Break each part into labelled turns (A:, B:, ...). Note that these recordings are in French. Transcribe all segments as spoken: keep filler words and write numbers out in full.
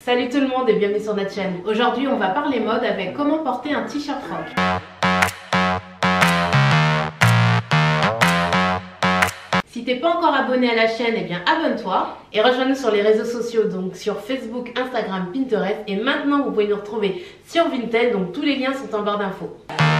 A: Salut tout le monde et bienvenue sur notre chaîne. Aujourd'hui on va parler mode avec comment porter un t-shirt rock. Si t'es pas encore abonné à la chaîne, eh bien abonne-toi et rejoins-nous sur les réseaux sociaux, donc sur Facebook, Instagram, Pinterest, et maintenant vous pouvez nous retrouver sur Vinted, donc tous les liens sont en barre d'infos.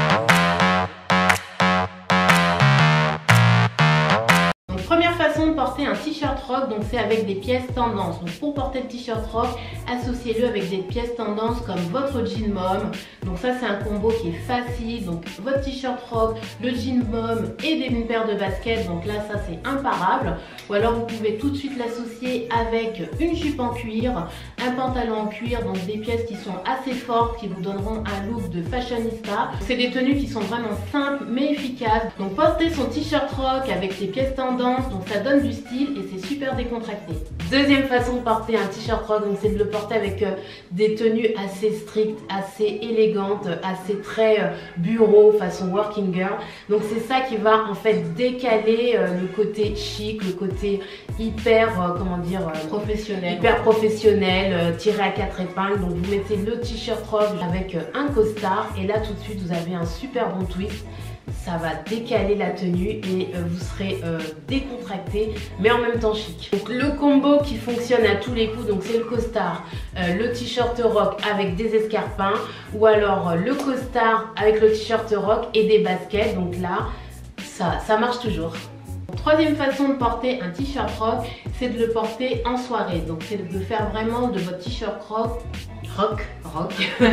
A: Première façon de porter un t-shirt rock, donc c'est avec des pièces tendance. Donc pour porter le t-shirt rock, associez-le avec des pièces tendance comme votre jean mom. Donc ça c'est un combo qui est facile. Donc votre t-shirt rock, le jean mom et une paire de baskets. Donc là ça c'est imparable. Ou alors vous pouvez tout de suite l'associer avec une jupe en cuir, un pantalon en cuir, donc des pièces qui sont assez fortes, qui vous donneront un look de fashionista. C'est des tenues qui sont vraiment simples mais efficaces. Donc porter son t-shirt rock avec des pièces tendance, donc ça donne du style et c'est super décontracté. Deuxième façon de porter un t-shirt rock, donc c'est de le porter avec euh, des tenues assez strictes, assez élégantes, assez très euh, bureau, façon working girl. Donc c'est ça qui va en fait décaler euh, le côté chic, le côté hyper, euh, comment dire, euh, professionnel, hyper professionnel, euh, tiré à quatre épingles. Donc vous mettez le t-shirt rock avec euh, un costard et là tout de suite vous avez un super bon twist. Ça va décaler la tenue et euh, vous serez euh, décontracté mais en même temps chic. Donc le combo qui fonctionne à tous les coups, donc c'est le costard, euh, le t-shirt rock avec des escarpins, ou alors euh, le costard avec le t-shirt rock et des baskets. Donc là ça, ça marche toujours. Troisième façon de porter un t-shirt rock, c'est de le porter en soirée. Donc c'est de faire vraiment de votre t-shirt rock rock, rock,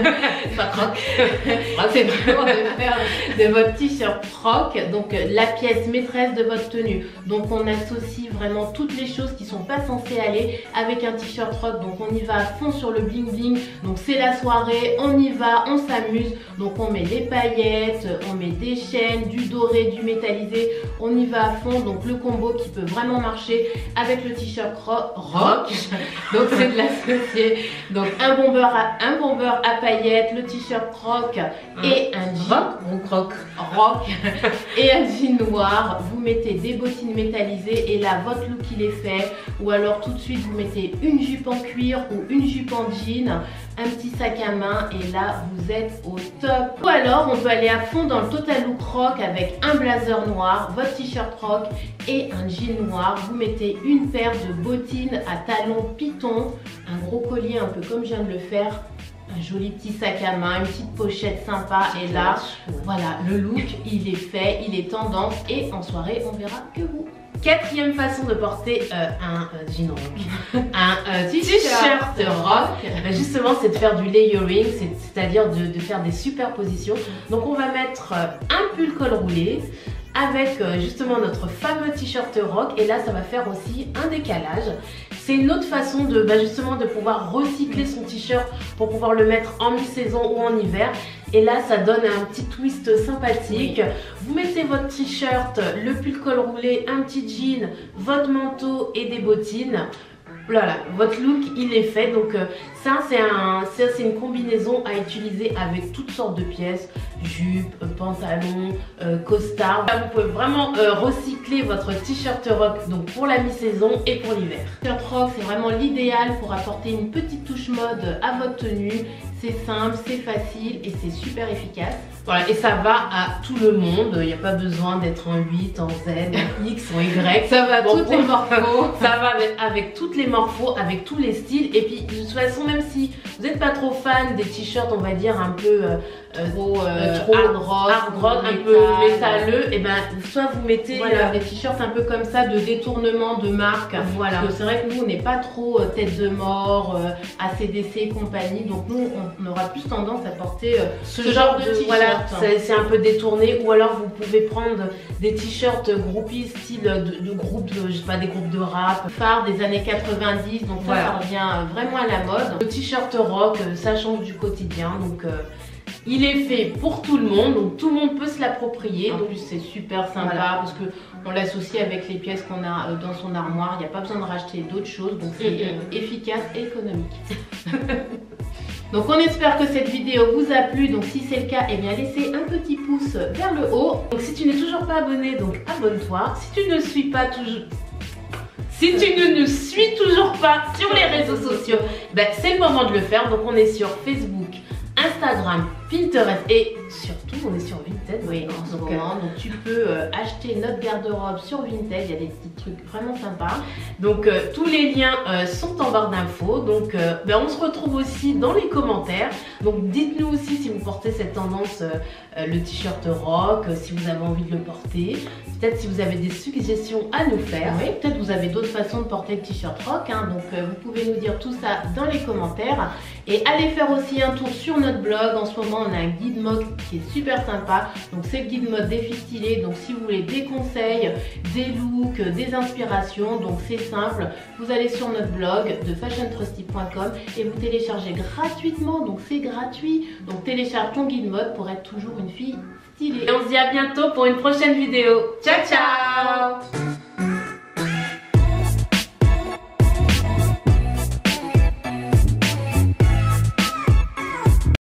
A: pas rock, c'est vraiment de faire de votre t-shirt rock, donc la pièce maîtresse de votre tenue. Donc on associe vraiment toutes les choses qui sont pas censées aller avec un t-shirt rock. Donc on y va à fond sur le bling bling, donc c'est la soirée, on y va, on s'amuse. Donc on met des paillettes, on met des chaînes, du doré, du métallisé, on y va à fond. Donc le combo qui peut vraiment marcher avec le t-shirt rock, rock. Donc c'est de l'associer, donc un bomber un bomber à paillettes, le t-shirt rock et un jean rock ou croc rock et un jean noir. Vous mettez des bottines métallisées et là votre look il est fait. Ou alors tout de suite vous mettez une jupe en cuir ou une jupe en jean, un petit sac à main et là vous êtes au top. Ou alors on peut aller à fond dans le total look rock avec un blazer noir, votre t-shirt rock et un jean noir. Vous mettez une paire de bottines à talons python, un gros collier un peu comme je viens de le faire, un joli petit sac à main, une petite pochette sympa et là voilà, le look il est fait, il est tendance et en soirée on verra que vous. Quatrième façon de porter euh, un euh, jean rock, un euh, t-shirt rock, ben justement c'est de faire du layering, c'est-à-dire de, de faire des superpositions. Donc on va mettre euh, un pull col roulé avec euh, justement notre fameux t-shirt rock et là ça va faire aussi un décalage. C'est une autre façon de bah, justement de pouvoir recycler son t-shirt pour pouvoir le mettre en mi-saison ou en hiver. Et là ça donne un petit twist sympathique. Vous mettez votre t-shirt, le pull col roulé, un petit jean, votre manteau et des bottines. Voilà, votre look il est fait. Donc euh, ça c'est un, c'est une combinaison à utiliser avec toutes sortes de pièces, jupe, euh, pantalon, euh, costard. Là, vous pouvez vraiment euh, recycler votre t-shirt rock donc pour la mi-saison et pour l'hiver. Le t-shirt rock c'est vraiment l'idéal pour apporter une petite touche mode à votre tenue. C'est simple, c'est facile et c'est super efficace. Voilà, et ça va à tout le monde. Il n'y a pas besoin d'être en huit, en Z, en X, en Y. Ça va bon, toutes les morphos. Ça va avec, avec toutes les morphos, avec tous les styles. Et puis de toute façon, même si vous n'êtes pas trop fan des t-shirts, on va dire un peu euh, trop, euh, trop hard rock, hard rock un peu métalleux, et ben soit vous mettez voilà. euh, des t-shirts un peu comme ça de détournement de marque. Voilà. Parce que c'est vrai que nous on n'est pas trop euh, tête de mort, euh, A C D C et compagnie. Donc nous on, on aura plus tendance à porter euh, ce, ce genre, genre de t-shirt. Voilà, c'est un peu détourné. Ou alors vous pouvez prendre des t-shirts groupies style de, de groupe, de, je sais pas, des groupes de rap, phare des années quatre-vingt-dix. Donc voilà. Ça, ça revient vraiment à la mode. Le t-shirt rock, ça change du quotidien. Donc euh, il est fait pour tout le monde, donc tout le monde peut se l'approprier. En plus c'est super sympa voilà. Parce que on l'associe avec les pièces qu'on a dans son armoire. Il n'y a pas besoin de racheter d'autres choses, donc c'est mmh. efficace et économique. Donc on espère que cette vidéo vous a plu. Donc si c'est le cas, eh bien laissez un petit pouce vers le haut. Donc si tu n'es toujours pas abonné, donc abonne-toi. Si tu ne suis pas toujours... Si tu ne nous suis toujours pas sur les réseaux sociaux, ben, c'est le moment de le faire. Donc on est sur Facebook, Instagram, Pinterest et surtout on est sur Vinted oui, en ce moment. Donc tu peux euh, acheter notre garde-robe sur Vinted, il y a des petits trucs vraiment sympas. Donc euh, tous les liens euh, sont en barre d'infos. Donc euh, ben, on se retrouve aussi dans les commentaires. Donc dites-nous aussi si vous portez cette tendance, euh, euh, le t-shirt rock, euh, si vous avez envie de le porter. Peut-être si vous avez des suggestions à nous faire. Oui, peut-être vous avez d'autres façons de porter le t-shirt rock. Hein. Donc euh, vous pouvez nous dire tout ça dans les commentaires. Et allez faire aussi un tour sur notre blog. En ce moment on a un guide mode qui est super sympa. Donc c'est le guide mode des filles stylées. Donc si vous voulez des conseils, des looks, des inspirations, donc c'est simple. Vous allez sur notre blog de fashion trusty point com et vous téléchargez gratuitement. Donc c'est gratuit. Donc télécharge ton guide mode pour être toujours une fille stylée. Et on se dit à bientôt pour une prochaine vidéo. Ciao ciao.